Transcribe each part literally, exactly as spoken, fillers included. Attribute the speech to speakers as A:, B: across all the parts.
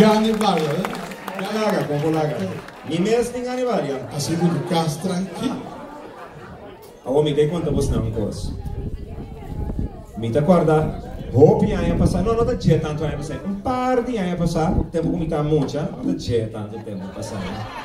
A: aniversario, ¿eh?
B: Calaga, como laga. Mi mes tem aniversario.
A: Así que tu casa tranquilo.
B: Agora me dei conta você não coisa. Me te acorda, hope anos passar, não, não te tinha tanto anos passar. Um par de anos passar, o tempo que me tá muito, não te tinha tanto tempo passar.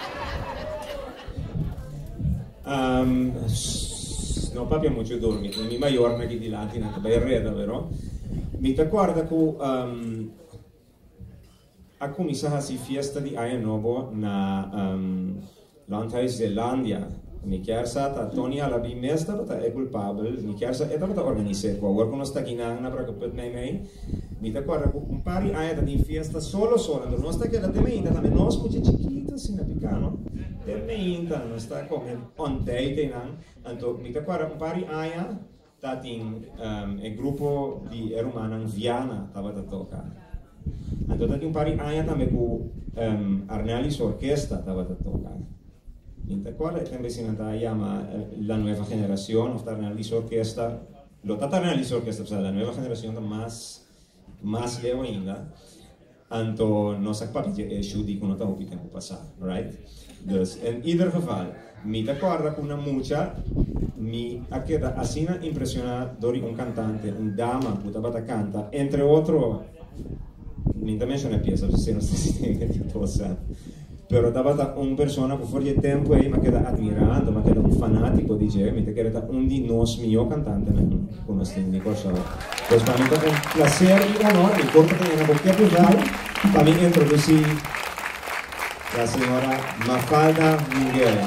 B: Um, não papi muito dormir, mi maior na di là, ti na bem reda, vero? Me te acorda que um, a começar a se festa de Ano Novo na um, Nova Zelândia. Mi chiar sa ta Tony alla bimesta ta è colpabile, mi chiar sa e ta organizzare qua, guarda come sta chinando per che mai mai. Mi ta guarda un pari aia di fiesta solo solo, non sta che la tementa, ta non scuci chiquita sino a picano. Tementa non sta come on date in anto mi ta guarda un pari aia ta in um, il gruppo di Romana Viana tava da toccare. Anto ta un pari aia ta me cu um, Arnelis orchestra tava da toccare. Inte quale também se nada llama la nueva generación, o estar en la orquesta, lo tratar en la orquesta, o sea, la nueva generación más más leo ainda, anto no sa papi je shudi con otra opinión tempo pasar, right? Dus in ieder geval, mi te acorda con una mucha, mi ha queda así impresionada dori un cantante, un dama, puta bata canta, entre otro, mi también sono pieza, se non si tiene che cosa. Però davata un persona che fuori del tempo e mi queda admirando, ma queda un fanatico di J, mi queda un di nos mio cantante con questi cosa. Pues para mí es un placer y honor, mi corta tenía cualquier lugar, para mí introducir la señora Mafalda Miguel.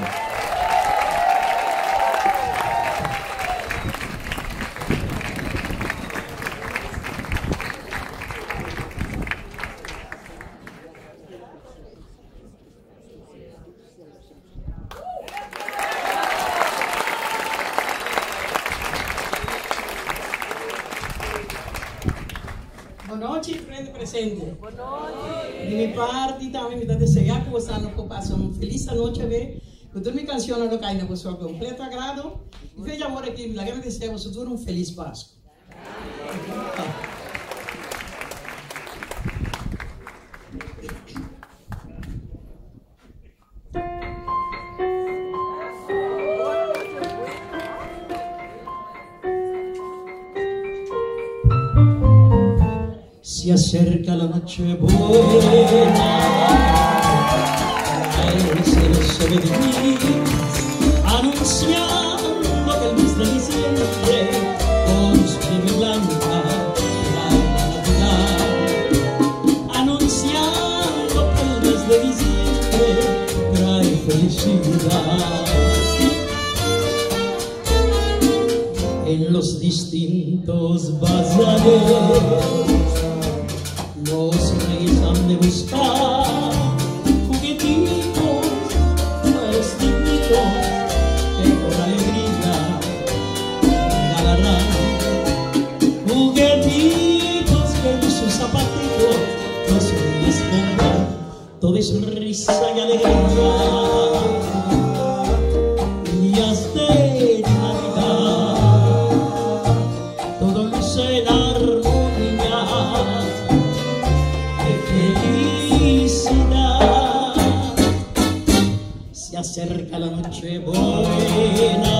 C: De mi parte também me dá desejar que vocês não passem uma feliz noite a ver. Eu toda minha canção não cai na pessoa completo agrado. E veja agora aqui, me agradecer a vocês um feliz Páscoa.
D: Se acerca la noche buena, el cielo se ve gris, anunciando que el mes de diciembre con su nieve blanca trae la Navidad, anunciando que el mes de diciembre trae felicidad. En los distintos bazares los reyes han de buscar juguetitos, vestiditos que con alegría regalarán. Juguetitos que en sus zapatitos los reyes pondrán. Todo es risa y alegría, días de Navidad, todo luce en armonía. Felicidad, se acerca la noche buena,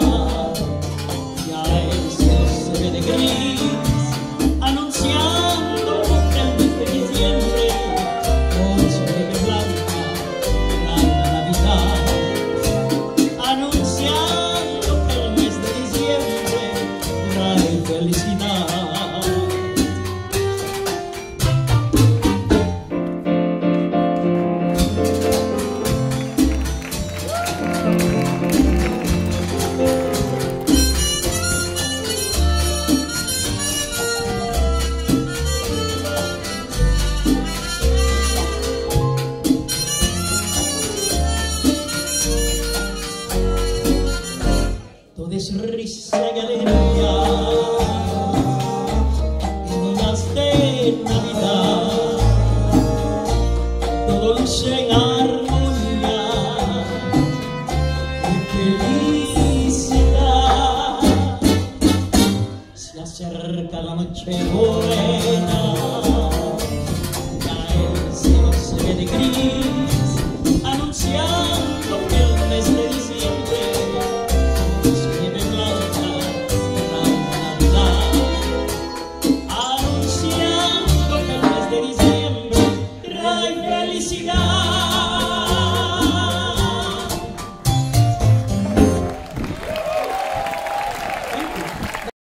D: ya el cielo se ve de gris, anunciando que el mes de diciembre con su nieve blanca trae la Navidad, anunciando que el mes de diciembre trae felicidad. alegría.